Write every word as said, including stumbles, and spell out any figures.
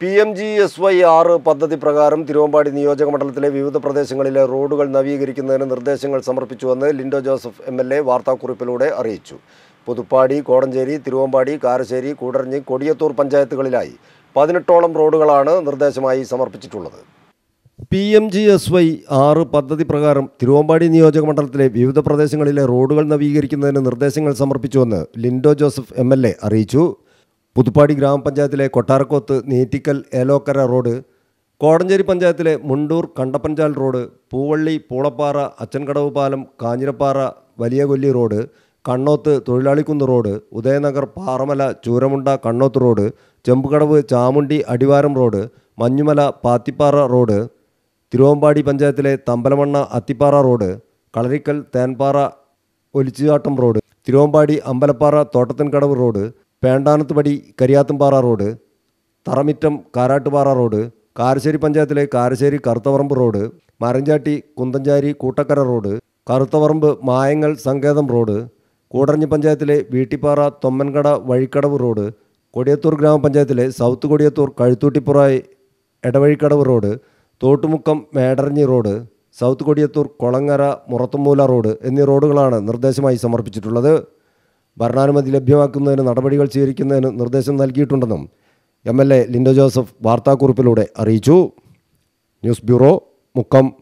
P M G S Y ആറ് പദ്ധതി പ്രകാരം തിരുവമ്പാടി നിയോജക മണ്ഡലത്തിലെ വിവിധ പ്രദേശങ്ങളിലെ റോഡുകൾ നവീകരിക്കുന്നതിന് നിർദ്ദേശങ്ങൾ സമർപ്പിച്ചുവെന്ന് Lindo Joseph M L A വാർത്താക്കുറിപ്പിലൂടെ അറിയിച്ചു. പുതുപ്പാടി, കോടഞ്ചേരി, തിരുവമ്പാടി, കാരശ്ശേരി, കൂടരഞ്ഞി, കൊടിയത്തൂർ പഞ്ചായത്തുകളിലായി പതിനെട്ടോളം റോഡുകളാണ് നിർദ്ദേശമായി സമർപ്പിച്ചിട്ടുള്ളത്. P M G S Y ആറ് പദ്ധതി പ്രകാരം തിരുവമ്പാടി നിയോജക മണ്ഡലത്തിലെ വിവിധ പ്രദേശങ്ങളിലെ റോഡുകൾ നവീകരിക്കുന്നതിന് നിർദ്ദേശങ്ങൾ സമർപ്പിച്ചുവെന്ന് Lindo Joseph M L A അറിയിച്ചു. പുതുപ്പാടി ഗ്രാമപഞ്ചായത്തിലെ കൊട്ടാരക്കോത്ത് നീറ്റിക്കൽ ഏലോക്കര റോഡ്, കോടഞ്ചേരി പഞ്ചായത്തിലെ മുണ്ടൂർ കണ്ടപ്പഞ്ചാൽ റോഡ്, പൂവള്ളി പൂളപ്പാറ അച്ചൻകടവ് പാലം Kanjirappara Valiya Kolli road, Kannoth Thozhilalikkunnu road, Udayanagar Paramala Chooramunda Kannoth road, Chempukadavu Chamundi Adivaram road, Manjumala Pathippara road, Thiruvambadi പഞ്ചായത്തിലെ Thambalamanna Athippara road, Kalarikkal Thenpara Olichuchattam road, Thiruvambadi Ambalappara Thottathinkadavu road, Pendanathupadi Kariyathumpara road, Tharamittam Karattupara road, Karassery പഞ്ചായത്തിലെ കാരശ്ശേരി കറുത്തവറമ്പ് റോഡ്, മരഞ്ചാട്ടി കുന്തഞ്ചാരി കൂട്ടക്കര റോഡ്, കറുത്തവറമ്പ് മായങ്ങൽ സങ്കേതം റോഡ്, കൂടരഞ്ഞി പഞ്ചായത്തിലെ വീട്ടിപ്പാറ തൊമ്മൻകട വഴിക്കടവ് റോഡ്, കൊടിയത്തൂർ ഗ്രാമപഞ്ചായത്തിലെ south Kodiyathur Kazhuthoottippurayi Edavazhikkadavu road, Thottumukkam Medaranji road, south Kodiyathur Kolangara Murathumoola road എന്നീ റോഡുകളാണ് നിർദ്ദേശമായി സമർപ്പിച്ചിട്ടുള്ളത്. ഭരണാനുമതി ലഭ്യമാക്കുന്നതിന് നടപടികൾ സ്വീകരിക്കുന്നതിന് നിർദ്ദേശം നൽകിയിട്ടുണ്ടെന്നും M L A Lindo Joseph വാർത്താക്കുറിപ്പിലൂടെ അറിയിച്ചു. News bureau, Mukkam.